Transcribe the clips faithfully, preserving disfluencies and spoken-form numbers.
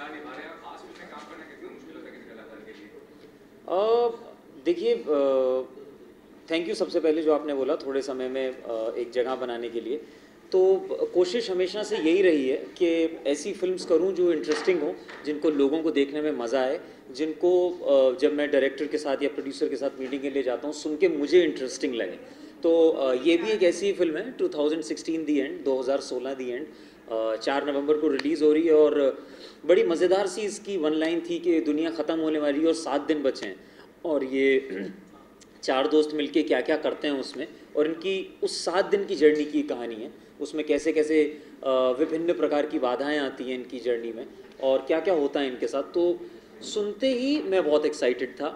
किरदार निभा रहे हैं, और खास फिल्म में काम करना कितना मुश्किल होता है किसी कलाकार के लिए? देखिए, थैंक यू सबसे पहले जो आपने बोला थोड़े समय में एक जगह बनाने के लिए। तो कोशिश हमेशा से यही रही है कि ऐसी फिल्म्स करूं जो इंटरेस्टिंग हो, जिनको लोगों को देखने में मज़ा आए, जिनको जब मैं डायरेक्टर के साथ या प्रोड्यूसर के साथ मीटिंग के लिए जाता हूं सुन के मुझे इंटरेस्टिंग लगे। तो ये भी एक ऐसी फिल्म है, two thousand sixteen the end, दो हज़ार सोलह दी एंड, चार नवंबर को रिलीज़ हो रही है। और बड़ी मज़ेदार सी इसकी वन लाइन थी कि दुनिया ख़त्म होने वाली है और सात दिन बचे हैं, और ये चार दोस्त मिलके क्या क्या करते हैं उसमें, और इनकी उस सात दिन की जर्नी की कहानी है। उसमें कैसे कैसे विभिन्न प्रकार की बाधाएं आती हैं इनकी जर्नी में, और क्या क्या होता है इनके साथ। तो सुनते ही मैं बहुत एक्साइटेड था।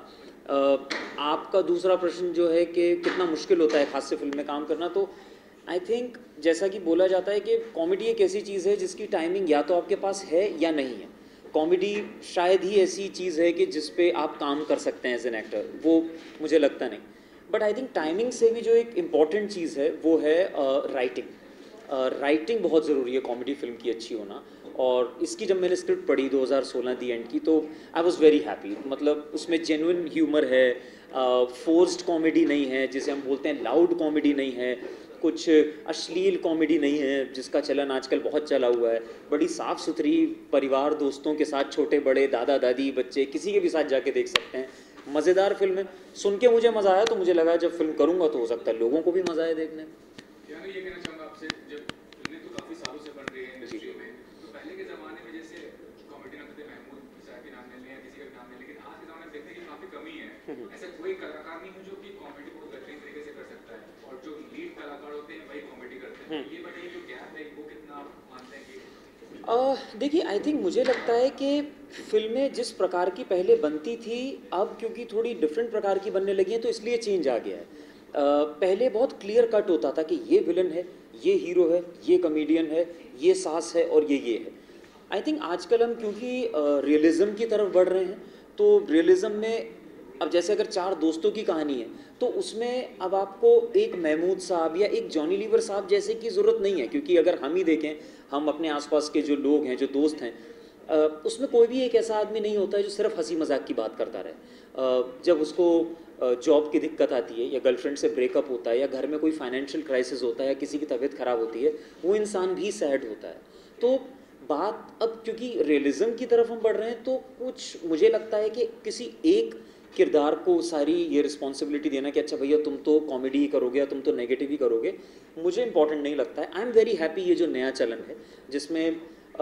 आपका दूसरा प्रश्न जो है कि कितना मुश्किल होता है खास से फिल्म में काम करना, तो आई थिंक जैसा कि बोला जाता है कि कॉमेडी एक ऐसी चीज़ है जिसकी टाइमिंग या तो आपके पास है या नहीं है। कॉमेडी शायद ही ऐसी चीज़ है कि जिस पे आप काम कर सकते हैं एज एन एक्टर, वो मुझे लगता नहीं। बट आई थिंक टाइमिंग से भी जो एक इम्पॉर्टेंट चीज़ है वो है राइटिंग। राइटिंग बहुत ज़रूरी है कॉमेडी फिल्म की अच्छी होना। और इसकी जब मैंने स्क्रिप्ट पढ़ी दो हज़ार सोलह दी एंड की, तो आई वॉज़ वेरी हैप्पी। मतलब उसमें जेन्युइन ह्यूमर है, फोर्स्ड uh, कॉमेडी नहीं है जिसे हम बोलते हैं, लाउड कॉमेडी नहीं है, कुछ अश्लील कॉमेडी नहीं है जिसका चलन आजकल बहुत चला हुआ है। बड़ी साफ़ सुथरी, परिवार दोस्तों के साथ, छोटे बड़े, दादा दादी, बच्चे, किसी के भी साथ जाके देख सकते हैं। मज़ेदार फिल्म है। सुन के मुझे मज़ा आया, तो मुझे लगा जब फिल्म करूँगा तो हो सकता है लोगों को भी मज़ा आए देखने में। यानी ये कहना चाहूँगा आपसे, जब फिल्में तो काफ़ी सालों से बन रही है इंडस्ट्री में, तो पहले के ज़माने में जैसे कॉमेडी नकदे महमूद साहब के नाम ले लें या किसी का नाम ले, लेकिन आज के ज़माने में देखते हैं कि काफ़ी कमी है। ऐसा कोई कलाकार नहीं है जो कि कॉमेडी को बेहतरीन तरीके से कर सकता है, और जो लीड कलाकार होते हैं वही कॉमेडी करते हैं। ये बताइए जो गैप है वो कितना मानते हैं कि? देखिए, आई थिंक मुझे लगता है कि फिल्में जिस प्रकार की पहले बनती थी, अब क्योंकि थोड़ी डिफरेंट प्रकार की बनने लगी हैं तो इसलिए चेंज आ गया है। uh, पहले बहुत क्लियर कट होता था कि ये विलन है, ये हीरो है, ये कॉमेडियन है, ये सास है और ये ये है। आई थिंक आजकल हम क्योंकि रियलिज़म uh, की तरफ बढ़ रहे हैं, तो रियलिज़म में अब जैसे अगर चार दोस्तों की कहानी है तो उसमें अब आपको एक महमूद साहब या एक जॉनी लीवर साहब जैसे की ज़रूरत नहीं है। क्योंकि अगर हम ही देखें, हम अपने आसपास के जो लोग हैं, जो दोस्त हैं, उसमें कोई भी एक ऐसा आदमी नहीं होता है जो सिर्फ हंसी मजाक की बात करता रहे। जब उसको जॉब की दिक्कत आती है, या गर्लफ्रेंड से ब्रेकअप होता है, या घर में कोई फाइनेंशियल क्राइसिस होता है, या किसी की तबीयत ख़राब होती है, वो इंसान भी सैड होता है। तो बात अब क्योंकि रियलिज़म की तरफ हम बढ़ रहे हैं, तो कुछ मुझे लगता है कि किसी एक किरदार को सारी ये रिस्पॉन्सिबिलिटी देना कि अच्छा भैया तुम तो कॉमेडी ही करोगे या तुम तो नेगेटिव ही करोगे, मुझे इंपॉर्टेंट नहीं लगता है। आई एम वेरी हैप्पी ये जो नया चलन है जिसमें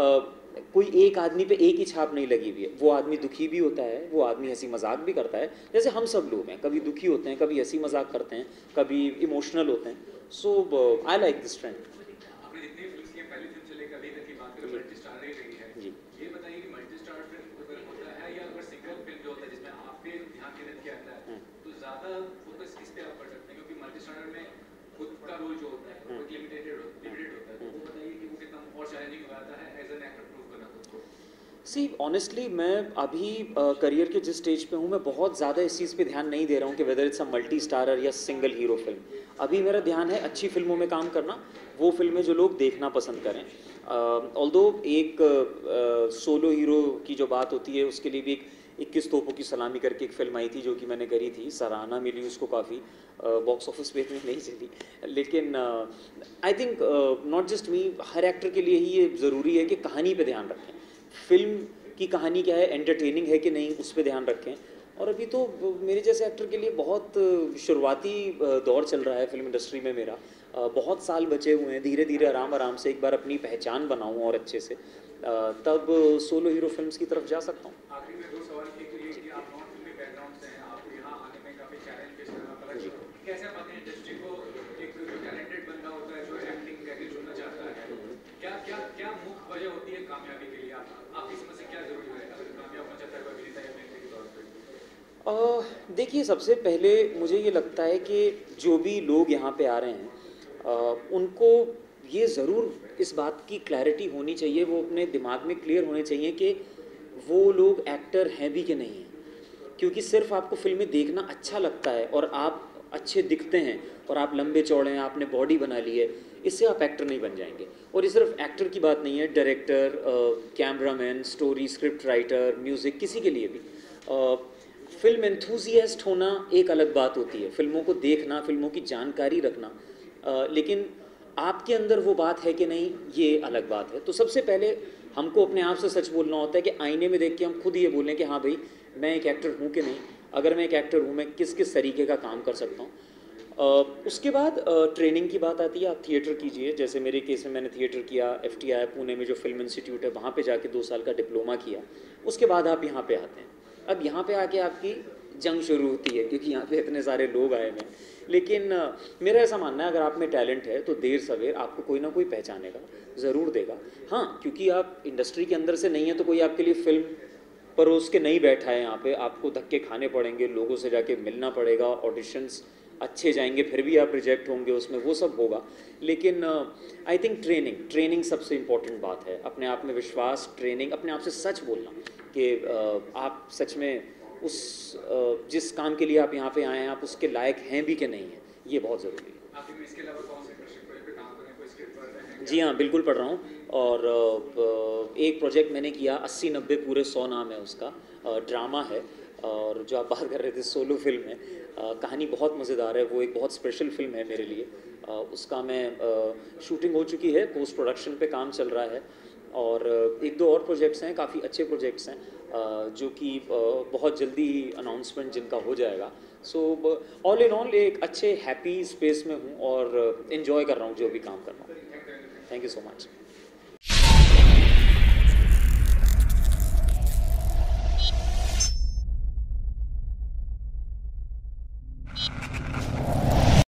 कोई एक आदमी पे एक ही छाप नहीं लगी हुई है। वो आदमी दुखी भी होता है, वो आदमी हंसी मजाक भी करता है, जैसे हम सब लोग हैं, कभी दुखी होते हैं, कभी हंसी मजाक करते हैं, कभी इमोशनल होते हैं। So I like this trend. आपने जितनी फिल्म्स की पहली फिल्म से लेकर अभी तक की बात करें, मल्टी स्टार ही रही है जी। ये बताइए कि मल्टी स्टार फिल्म अगर होता है या अगर सिंगल फिल्म जो होता है जिसमें आप पे ध्यान केंद्रित किया जाता है, तो ज़्यादा फोकस किस पे आप कर सकते हैं? क्योंकि मल्टी स्टार में खुद का रोल जो होता है वो लिमिटेड लिमिटेड होता है, तो वो बताइए कि वो कितना और चैलेंजिंग हो जाता है एज एन एक्टर प्रूव करना खुद को। सी ऑनेस्टली मैं अभी करियर के जिस स्टेज पे हूँ, मैं बहुत ज़्यादा इस चीज़ पे ध्यान नहीं दे रहा हूँ कि whether it's a multi starrer या सिंगल हीरो फिल्म। अभी मेरा ध्यान है अच्छी फिल्मों में काम करना, वो फिल्में जो लोग देखना पसंद करें। ऑल्दो uh, एक सोलो uh, हीरो की जो बात होती है उसके लिए भी एक इक्कीस तोपों की सलामी करके एक फिल्म आई थी जो कि मैंने करी थी, सराहना मिली उसको काफ़ी, बॉक्स ऑफिस पे इतनी नहीं चली, लेकिन I think not just me, हर एक्टर के लिए ही ये ज़रूरी है कि कहानी पे ध्यान रखें। फिल्म की कहानी क्या है, एंटरटेनिंग है कि नहीं, उस पर ध्यान रखें। और अभी तो मेरे जैसे एक्टर के लिए बहुत शुरुआती दौर चल रहा है फिल्म इंडस्ट्री में मेरा, बहुत साल बचे हुए हैं, धीरे धीरे आराम आराम से एक बार अपनी पहचान बनाऊं और अच्छे से, तब सोलो हीरो फिल्म्स की तरफ जा सकता हूँ। आखिरी में दो सवाल के लिए कि आप नॉन फिल्मी बैकग्राउंड से हैं, आपको यहाँ आने में काफ़ी चैलेंज फेस करना पड़ा, कैसे आप अपनी इंडस्ट्री को एक जो टैलेंटेड बंदा होता है जो एक्टिंग करके जुड़ना चाहता है, क्या क्या क्या मुख्य वजह होती है कामयाबी के लिए? आप आपकी समझ से क्या जरूरी है अगर कामयाब होना चाहता है कोई अभिनेता या अभिनेत्री के तौर पर? देखिए, सबसे पहले मुझे ये लगता है कि जो भी लोग यहाँ पे आ रहे हैं, uh, उनको ये ज़रूर इस बात की क्लैरिटी होनी चाहिए, वो अपने दिमाग में क्लियर होने चाहिए कि वो लोग एक्टर हैं भी कि नहीं हैं। क्योंकि सिर्फ आपको फिल्में देखना अच्छा लगता है और आप अच्छे दिखते हैं और आप लंबे चौड़े हैं, आपने बॉडी बना ली है, इससे आप एक्टर नहीं बन जाएंगे। और ये सिर्फ एक्टर की बात नहीं है, director, cameraman, story, script writer, music, किसी के लिए भी। uh, फिल्म एंथुजियास्ट होना एक अलग बात होती है, फिल्मों को देखना, फिल्मों की जानकारी रखना, uh, लेकिन आपके अंदर वो बात है कि नहीं, ये अलग बात है। तो सबसे पहले हमको अपने आप से सच बोलना होता है कि आईने में देख के हम खुद ये बोलें कि हाँ भाई मैं एक एक्टर हूँ कि नहीं, अगर मैं एक एक्टर हूँ मैं किस किस तरीके का काम कर सकता हूँ। uh, उसके बाद ट्रेनिंग uh, की बात आती है। आप थिएटर कीजिए, जैसे मेरे केस में मैंने थिएटर किया, एफ टी आई पुणे में जो फिल्म इंस्टीट्यूट है वहाँ पे जाके दो साल का डिप्लोमा किया। उसके बाद आप यहाँ पे आते हैं। अब यहाँ पे आके आपकी जंग शुरू होती है, क्योंकि यहाँ पे इतने सारे लोग आए हैं। लेकिन uh, मेरा ऐसा मानना है, अगर आप में टैलेंट है तो देर सवेर आपको कोई ना कोई पहचानेगा, ज़रूर देगा। हाँ, क्योंकि आप इंडस्ट्री के अंदर से नहीं है तो कोई आपके लिए फिल्म परोस के नहीं बैठा है यहाँ पे, आपको धक्के खाने पड़ेंगे, लोगों से जाके मिलना पड़ेगा, ऑडिशंस अच्छे जाएंगे, फिर भी आप रिजेक्ट होंगे उसमें, वो सब होगा। लेकिन आई थिंक ट्रेनिंग ट्रेनिंग सबसे इम्पॉर्टेंट बात है। अपने आप में विश्वास, ट्रेनिंग, अपने आप से सच बोलना कि uh, आप सच में उस uh, जिस काम के लिए आप यहाँ पे आए हैं, आप उसके लायक हैं भी कि नहीं हैं, ये बहुत ज़रूरी है। जी हाँ, बिल्कुल पढ़ रहा हूँ। और एक प्रोजेक्ट मैंने किया, अस्सी नब्बे पूरे सौ नाम है उसका, ड्रामा है। और जो आप बात कर रहे थे सोलो फिल्म है, कहानी बहुत मज़ेदार है, वो एक बहुत स्पेशल फिल्म है मेरे लिए। उसका मैं शूटिंग हो चुकी है, पोस्ट प्रोडक्शन पे काम चल रहा है। और एक दो और प्रोजेक्ट्स हैं, काफ़ी अच्छे प्रोजेक्ट्स हैं, जो कि बहुत जल्दी ही अनाउंसमेंट जिनका हो जाएगा। सो ऑल इन ऑल एक अच्छे हैप्पी स्पेस में हूँ और इन्जॉय कर रहा हूँ जो भी काम कर रहा हूँ। Thank you so much.